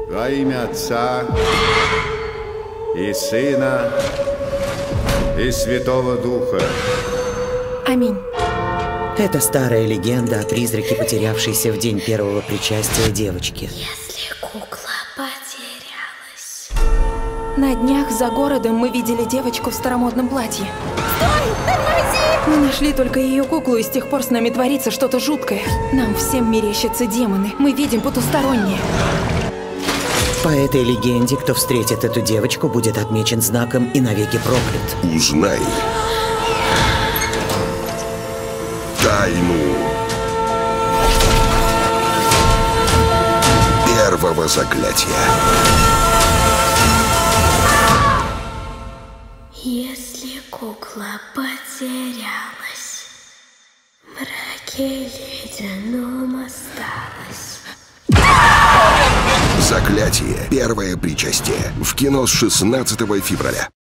Во имя Отца и Сына и Святого Духа. Аминь. Это старая легенда о призраке, потерявшейся в день первого причастия девочки. Если кукла потерялась. На днях за городом мы видели девочку в старомодном платье. Стой! Тормози! Мы нашли только ее куклу, и с тех пор с нами творится что-то жуткое. Нам всем мерещатся демоны. Мы видим потустороннее. По этой легенде, кто встретит эту девочку, будет отмечен знаком и навеки проклят. Узнай тайну первого заклятия. Если кукла потерялась, в мраке ледяном осталась. Заклятие. Первое причастие. В кино с 16 февраля.